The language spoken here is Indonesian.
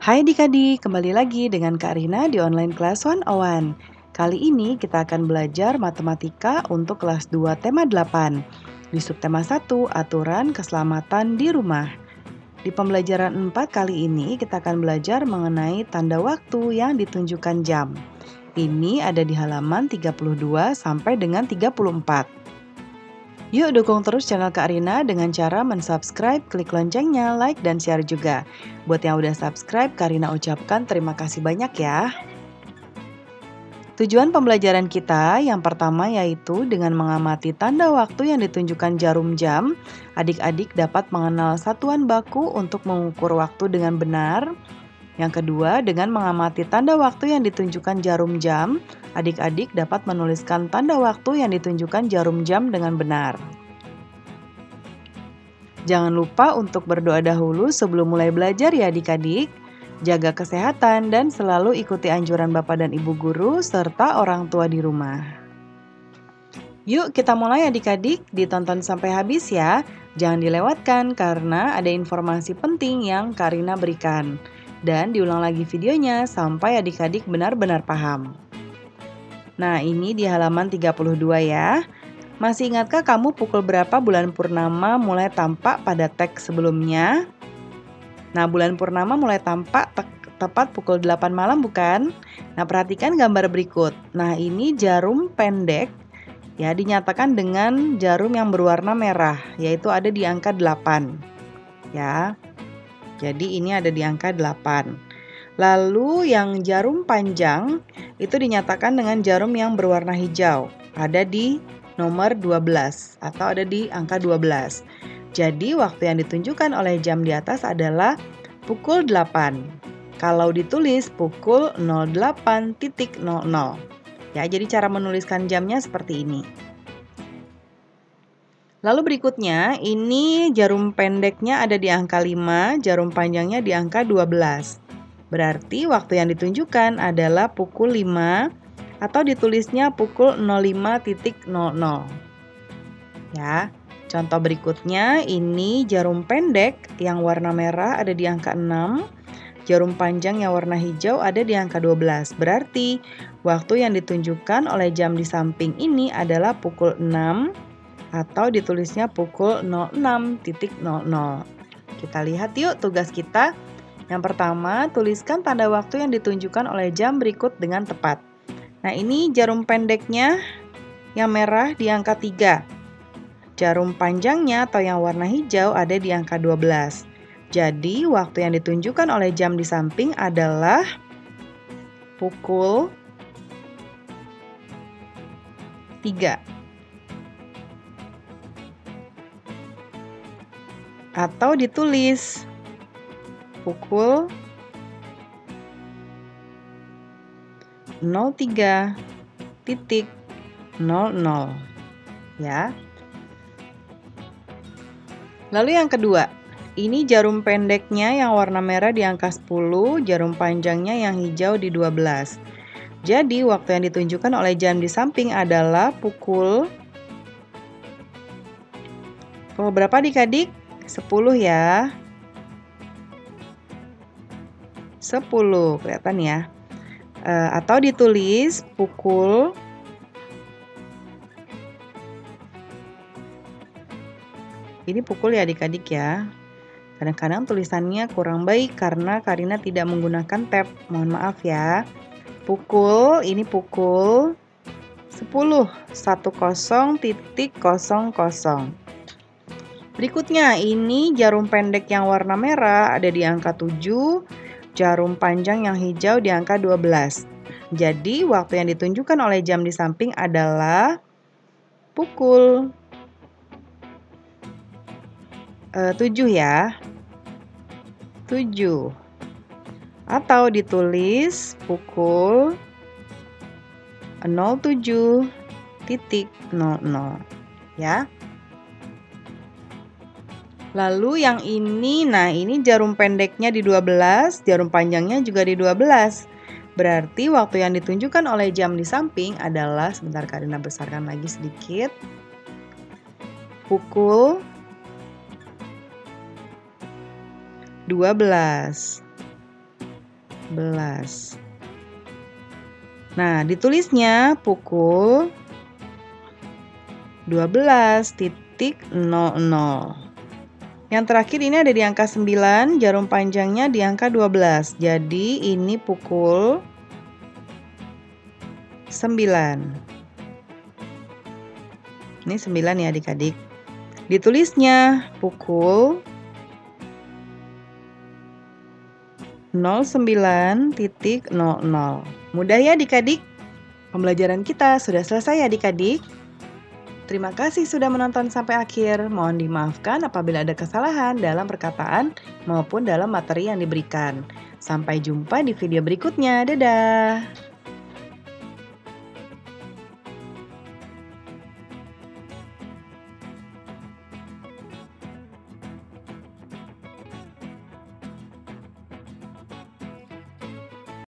Hai adik-adik, kembali lagi dengan Kak Rina di online class 101. Kali ini kita akan belajar matematika untuk kelas 2 tema 8. Di subtema 1, aturan keselamatan di rumah. Di pembelajaran 4 kali ini kita akan belajar mengenai tanda waktu yang ditunjukkan jam. Ini ada di halaman 32 sampai dengan 34. Yuk dukung terus channel Kak Rina dengan cara mensubscribe, klik loncengnya, like, dan share juga. Buat yang udah subscribe, Kak Rina ucapkan terima kasih banyak ya. Tujuan pembelajaran kita yang pertama yaitu dengan mengamati tanda waktu yang ditunjukkan jarum jam, adik-adik dapat mengenal satuan baku untuk mengukur waktu dengan benar. Yang kedua, dengan mengamati tanda waktu yang ditunjukkan jarum jam, adik-adik dapat menuliskan tanda waktu yang ditunjukkan jarum jam dengan benar. Jangan lupa untuk berdoa dahulu sebelum mulai belajar ya adik-adik. Jaga kesehatan dan selalu ikuti anjuran Bapak dan Ibu guru serta orang tua di rumah. Yuk kita mulai adik-adik, ditonton sampai habis ya. Jangan dilewatkan karena ada informasi penting yang Kak Rina berikan. Dan diulang lagi videonya sampai adik-adik benar-benar paham. Nah ini di halaman 32 ya. Masih ingatkah kamu pukul berapa bulan purnama mulai tampak pada teks sebelumnya? Nah, bulan purnama mulai tampak tepat pukul 8 malam bukan? Nah, perhatikan gambar berikut. Nah, ini jarum pendek ya dinyatakan dengan jarum yang berwarna merah, yaitu ada di angka 8. Ya. Jadi ini ada di angka 8. Lalu yang jarum panjang itu dinyatakan dengan jarum yang berwarna hijau, ada di nomor 12 atau ada di angka 12. Jadi waktu yang ditunjukkan oleh jam di atas adalah pukul 8. Kalau ditulis pukul 08.00. Ya, jadi cara menuliskan jamnya seperti ini. Lalu berikutnya, ini jarum pendeknya ada di angka 5, jarum panjangnya di angka 12. Berarti waktu yang ditunjukkan adalah pukul 5 atau ditulisnya pukul 05.00. Ya, contoh berikutnya ini jarum pendek yang warna merah ada di angka 6, jarum panjang yang warna hijau ada di angka 12. Berarti waktu yang ditunjukkan oleh jam di samping ini adalah pukul 6 atau ditulisnya pukul 06.00. Kita lihat yuk tugas kita. Yang pertama, tuliskan tanda waktu yang ditunjukkan oleh jam berikut dengan tepat. Nah, ini jarum pendeknya yang merah di angka 3. Jarum panjangnya atau yang warna hijau ada di angka 12. Jadi, waktu yang ditunjukkan oleh jam di samping adalah pukul 3. Atau ditulis pukul 03.00 ya. Lalu yang kedua, ini jarum pendeknya yang warna merah di angka 10, jarum panjangnya yang hijau di 12. Jadi waktu yang ditunjukkan oleh jam di samping adalah pukul berapa adik-adik? 10 ya. 10, kelihatan ya. Atau ditulis pukul ini pukul ya adik-adik ya. Kadang-kadang tulisannya kurang baik karena Kak Rina tidak menggunakan tab. Mohon maaf ya. Pukul, ini pukul 10.00. Berikutnya, ini jarum pendek yang warna merah ada di angka 7, jarum panjang yang hijau di angka 12. Jadi, waktu yang ditunjukkan oleh jam di samping adalah pukul 7 ya. 7. Atau ditulis pukul 07.00 ya. Lalu yang ini, nah ini jarum pendeknya di 12, jarum panjangnya juga di 12. Berarti waktu yang ditunjukkan oleh jam di samping adalah, sebentar Kak Rina besarkan lagi sedikit, pukul 12. Nah, ditulisnya pukul 12.00. Yang terakhir ini ada di angka 9, jarum panjangnya di angka 12. Jadi ini pukul 9. Ini 9 ya adik-adik. Ditulisnya pukul 09.00. Mudah ya adik-adik? Pembelajaran kita sudah selesai ya adik-adik. Terima kasih sudah menonton sampai akhir. Mohon dimaafkan apabila ada kesalahan dalam perkataan maupun dalam materi yang diberikan. Sampai jumpa di video berikutnya. Dadah!